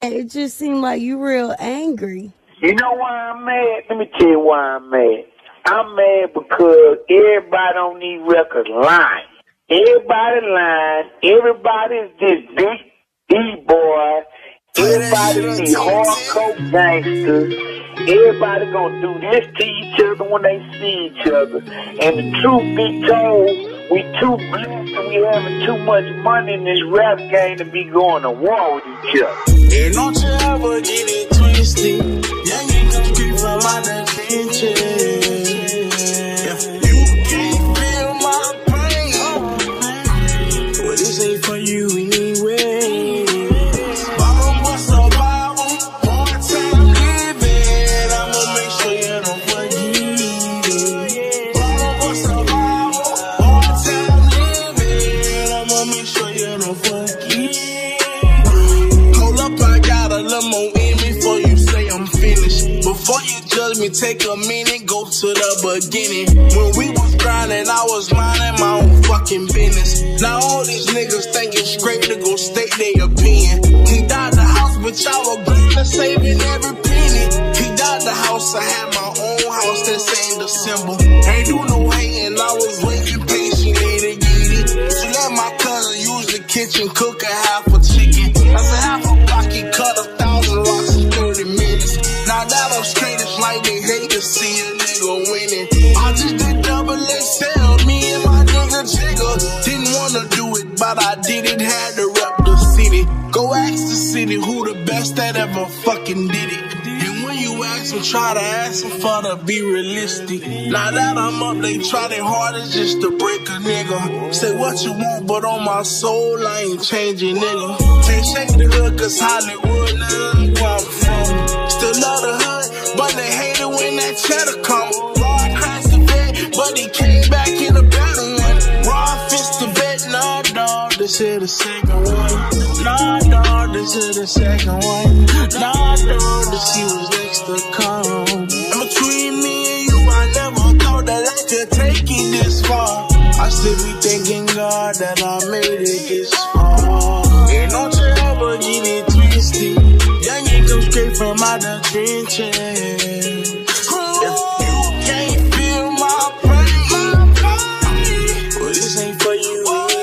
It just seemed like you real angry. You know why I'm mad? Let me tell you why I'm mad. I'm mad because everybody on these records lying. Everybody lying. Everybody's this big D-boy. Everybody's these hardcore gangsters. Everybody gonna do this to each other when they see each other. And the truth be told, we too blessed and we having too much money in this rap game to be going to war with each other. And don't you ever get it twisted. Young niggas creep from my attention. You can't feel my pain. Well, this ain't for you anyway. Bottom of survival, hard time living. I'ma make sure you don't forget. Bottom of survival, hard time living. I'ma make sure you don't forget. Hold up, I got a little more in me before you say I'm finished. Before you judge me, take a minute, go to the beginning. When we was grinding, I was minding my own fucking business. Now all these niggas think it's great to go state their opinion. He died the house, but y'all were grinding, saving every penny. He died the house, I had my own house that same December. Ain't do no hating, I was waiting patiently to get it. So let my cousin use the kitchen, cook a half a chicken. I said half a pocket, cut 1,000 rocks in 30 minutes. Now that I'm straight, it's like they hate to see a nigga winning. I just did double XL, me and my nigga Jigga. Didn't wanna do it, but I did it, had to rep the city. Go ask the city who the best that ever fucking did it. And when you ask them, try to ask them for to be realistic. Now that I'm up, they try their hardest just to break a nigga. Say what you want, but on my soul, I ain't changing, nigga. Can't shake the hood, cause Hollywood, now I'm where I'm from. Still love the hood, but they hate it when that cheddar come. Rod has the vet, but he came back in a better one. Rod fist the vet, nah, dawg, this is the second one. Nah, dawg, this is the second one. Nah, dawg, this he was next to come. And between me and you, I never thought that I could take it this far. I still be thanking God that I made it this far. And don't you ever get it twisted. Young ain't come straight from out the trenches. If you can't feel my pain, well, this ain't for you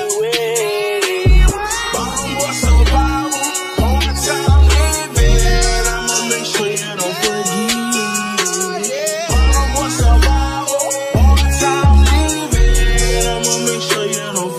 anyway. Bottom of survival, hard time living. I'ma make sure you don't forget. Bottom of survival, hard time living. I'ma make sure you don't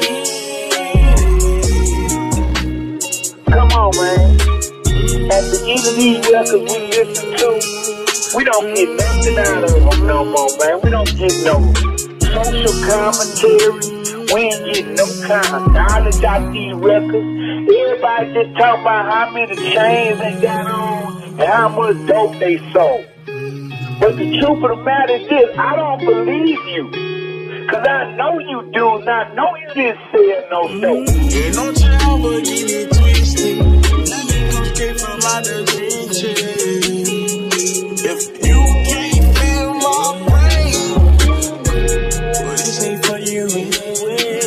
forget. Come on, man. At the end of these records we listen to, we don't get nothing out of them no more, man. We don't get no social commentary. We ain't getting no kind of knowledge out these records. Everybody just talk about how many chains they got on and how much dope they sold. But the truth of the matter is this, I don't believe you. Cause I know you do, and I know you didn't sell no dope. And don't you ever get it twisted. Straight from out the trenches. If you can't feel my pain, well, this ain't for you anyway.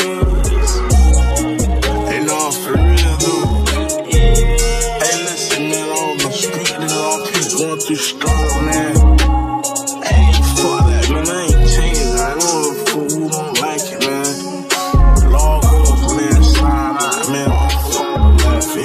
And all for real, though. Hey, listen, man, on the street, and all people going through struggle, man. Hey, fuck that, man. I ain't changing. I know the fool who don't like it, man. Log up, man, slide out, man. Fuck that.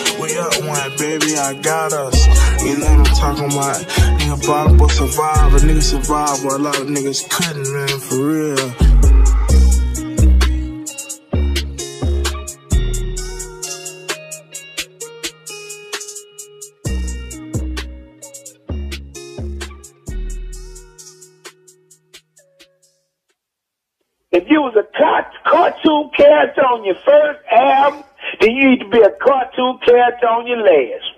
We up one, baby, I got us. You know what I'm talking about? Nigga bottom but survive. A nigga survive where a lot of niggas couldn't, man, for real. If you was a cartoon character on your first album, then you need to be a cartoon character on your last.